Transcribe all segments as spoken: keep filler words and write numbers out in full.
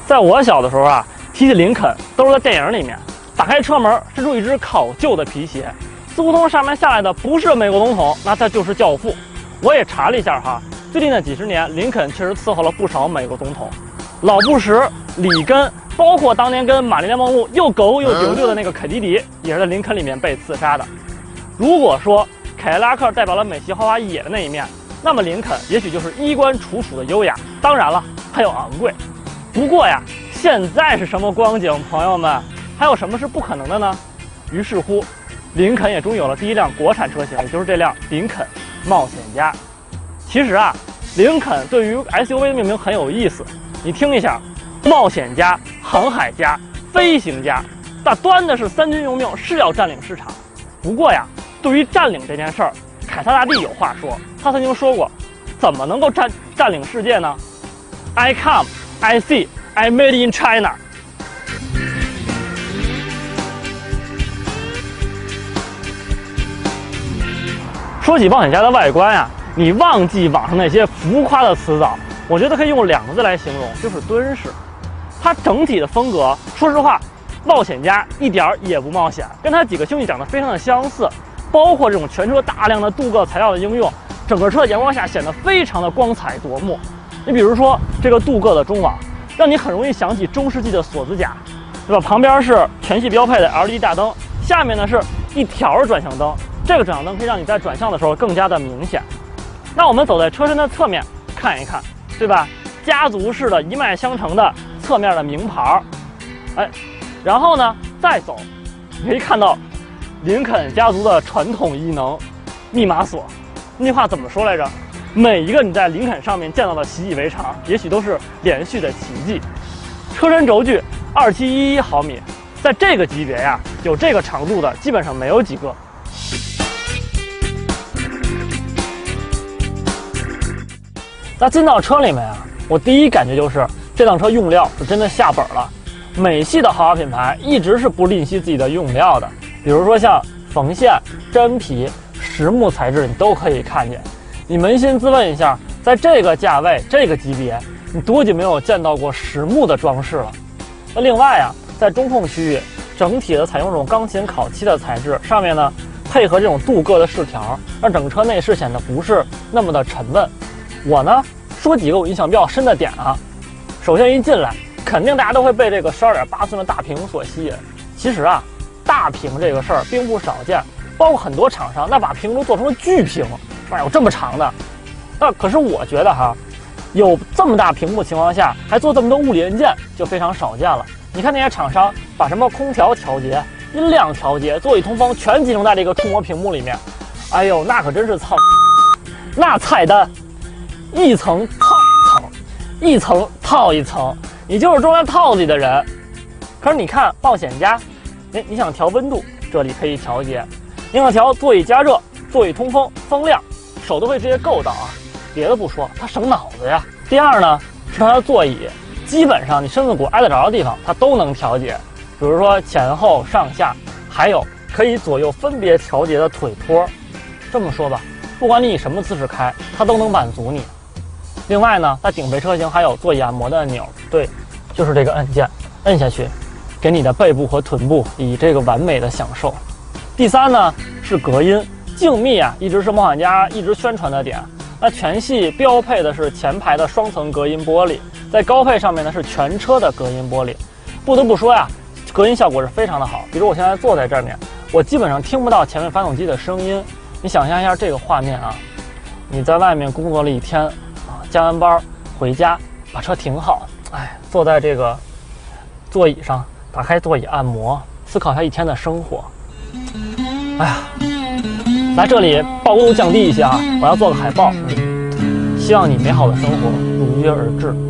在我小的时候啊，提起林肯都是在电影里面，打开车门伸出一只考究的皮鞋，似乎从上面下来的不是美国总统，那他就是教父。我也查了一下哈，最近的几十年，林肯确实伺候了不少美国总统，老布什、里根，包括当年跟玛丽莲梦露又狗又丢丢的那个肯尼迪，也是在林肯里面被刺杀的。如果说凯迪拉克代表了美系豪华野的那一面，那么林肯也许就是衣冠楚楚的优雅，当然了，还有昂贵。不过呀，现在是什么光景，朋友们？还有什么是不可能的呢？于是乎，林肯也终于有了第一辆国产车型，也就是这辆林肯冒险家。其实啊，林肯对于 S U V 的命名很有意思，你听一下：冒险家、航海家、飞行家，那端的是三军用命，是要占领市场。不过呀，对于占领这件事儿，凯撒大帝有话说，他曾经说过：怎么能够占占领世界呢 ？I come, I see, I made in China。说起冒险家的外观呀、啊，你忘记网上那些浮夸的词藻，我觉得可以用两个字来形容，就是敦实。它整体的风格，说实话，冒险家一点儿也不冒险，跟他几个兄弟长得非常的相似，包括这种全车大量的镀铬材料的应用，整个车的阳光下显得非常的光彩夺目。你比如说这个镀铬的中网，让你很容易想起中世纪的锁子甲，对吧？旁边是全系标配的 L E D 大灯，下面呢是一条转向灯。这个转向灯可以让你在转向的时候更加的明显。那我们走在车身的侧面看一看，对吧？家族式的一脉相承的侧面的名牌，哎，然后呢再走，你可以看到林肯家族的传统异能——密码锁。那句话怎么说来着？每一个你在林肯上面见到的习以为常，也许都是连续的奇迹。车身轴距二七一一毫米，在这个级别呀，有这个长度的基本上没有几个。那进到车里面啊，我第一感觉就是这辆车用料是真的下本了。美系的豪华品牌一直是不吝惜自己的用料的，比如说像缝线、真皮、实木材质，你都可以看见。你扪心自问一下，在这个价位、这个级别，你多久没有见到过实木的装饰了？那另外啊，在中控区域，整体的采用这种钢琴烤漆的材质，上面呢配合这种镀铬的饰条，让整个车内饰显得不是那么的沉闷。我呢说几个我印象比较深的点啊，首先一进来，肯定大家都会被这个十二点八寸的大屏所吸引。其实啊，大屏这个事儿并不少见，包括很多厂商那把屏都做成了巨屏，是吧？有这么长的。那可是我觉得哈，有这么大屏幕情况下，还做这么多物理按键，就非常少见了。你看那些厂商把什么空调调节、音量调节、座椅通风全集成在这个触摸屏幕里面，哎呦，那可真是操，那菜单。一层套一层，一层套一层，你就是装在套子里的人。可是你看冒险家，哎，你想调温度，这里可以调节；你想调座椅加热、座椅通风、风量，手都会直接够到啊。别的不说，它省脑子呀。第二呢，是它的座椅，基本上你身子骨挨得着的地方，它都能调节。比如说前后上下，还有可以左右分别调节的腿托。这么说吧，不管你以什么姿势开，它都能满足你。另外呢，在顶配车型还有座椅按摩的按钮，对，就是这个按键，摁下去，给你的背部和臀部以这个完美的享受。第三呢是隔音，静谧啊，一直是冒险家一直宣传的点。那全系标配的是前排的双层隔音玻璃，在高配上面呢是全车的隔音玻璃。不得不说呀，隔音效果是非常的好。比如我现在坐在这面，我基本上听不到前面发动机的声音。你想象一下这个画面啊，你在外面工作了一天啊，加完班回家，把车停好，哎，坐在这个座椅上，打开座椅按摩，思考一下一天的生活。哎呀，来这里曝光度降低一些啊，我要做个海报，嗯，希望你美好的生活如约而至。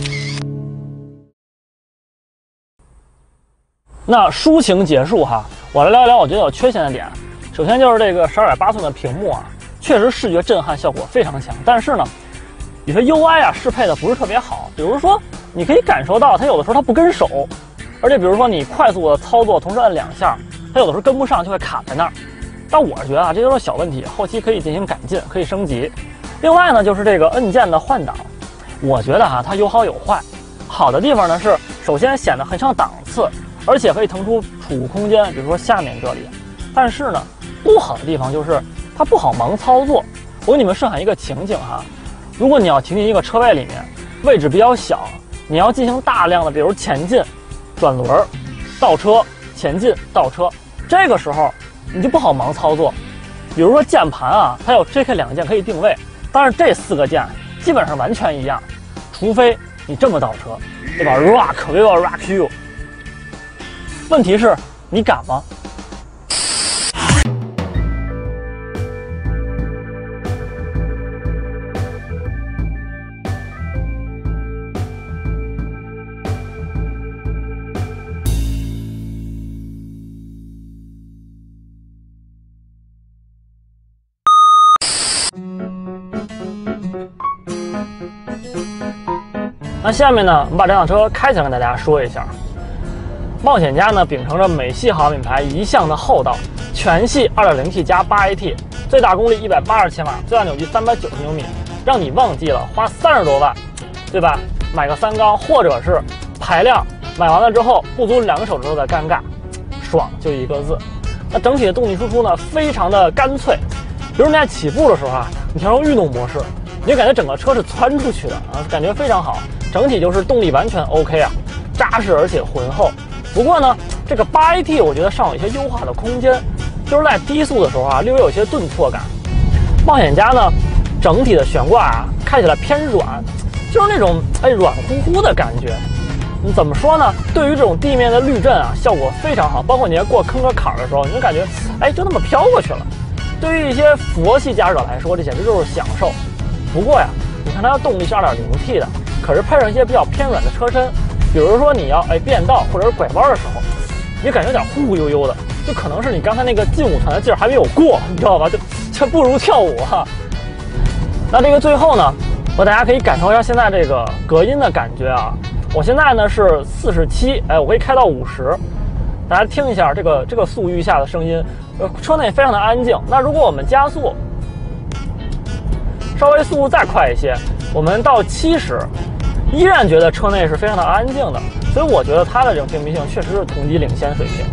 那抒情结束哈，我来聊一聊我觉得有缺陷的点。首先就是这个十二点八寸的屏幕啊，确实视觉震撼效果非常强，但是呢，有些 U I 啊适配的不是特别好。比如说，你可以感受到它有的时候它不跟手，而且比如说你快速的操作，同时按两下，它有的时候跟不上，就会卡在那儿。但我是觉得啊，这都是小问题，后期可以进行改进，可以升级。另外呢，就是这个按键的换挡，我觉得哈、啊、它有好有坏。 好的地方呢是，首先显得很上档次，而且可以腾出储物空间，比如说下面这里。但是呢，不好的地方就是它不好盲操作。我给你们设想一个情景哈，如果你要停进一个车位里面，位置比较小，你要进行大量的，比如前进、转轮、倒车、前进、倒车，这个时候你就不好盲操作。比如说键盘啊，它有 J K 两个键可以定位，但是这四个键基本上完全一样，除非你这么倒车，对吧 ？Rock we will rock you。问题是，你敢吗？那下面呢，我们把这辆车开起来跟大家说一下。冒险家呢，秉承着美系豪华品牌一向的厚道，全系 二点零 T 加 八 A T， 最大功率一百八十千瓦，最大扭矩三百九十牛米，让你忘记了花三十多万，对吧？买个三缸，或者是排量，买完了之后不足两个手指头的尴尬，爽就一个字。那整体的动力输出呢，非常的干脆。比如你在起步的时候啊，你调成运动模式，你就感觉整个车是窜出去的啊，感觉非常好。整体就是动力完全 OK 啊，扎实而且浑厚。不过呢，这个 八 A T 我觉得尚有一些优化的空间，就是在低速的时候啊，略微有些顿挫感。冒险家呢，整体的悬挂啊，开起来偏软，就是那种哎软乎乎的感觉。你怎么说呢？对于这种地面的滤震啊，效果非常好。包括你在过坑和坎儿的时候，你就感觉哎就那么飘过去了。对于一些佛系驾驶者来说，这简直就是享受。不过呀，你看它的动力是 二点零 T 的。可是配上一些比较偏软的车身，比如说你要哎变道或者是拐弯的时候，你就感觉有点忽忽悠悠的，就可能是你刚才那个劲舞团的劲儿还没有过，你知道吧？就这不如跳舞哈。那这个最后呢，我大家可以感受一下现在这个隔音的感觉啊。我现在呢是四十七，哎，我可以开到五十，大家听一下这个这个速域下的声音，呃，车内非常的安静。那如果我们加速，稍微速度再快一些，我们到七十。依然觉得车内是非常的安静的，所以我觉得它的这种静谧性确实是同级领先水平。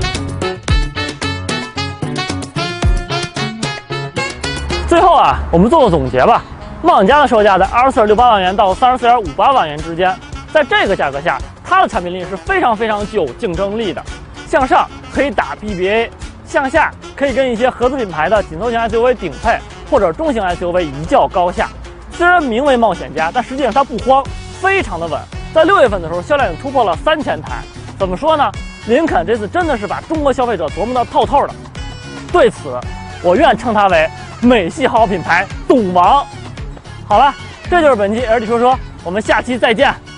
最后啊，我们做个总结吧。冒险家的售价在二十四点六八万元到三十四点五八万元之间，在这个价格下，它的产品力是非常非常具有竞争力的。向上可以打 B B A， 向下可以跟一些合资品牌的紧凑型 S U V 顶配或者中型 S U V 一较高下。虽然名为冒险家，但实际上它不慌。非常的稳，在六月份的时候，销量已经突破了三千台。怎么说呢？林肯这次真的是把中国消费者琢磨得透透的。对此，我愿称它为美系豪华品牌“懂王”。好了，这就是本期 L D 说说，我们下期再见。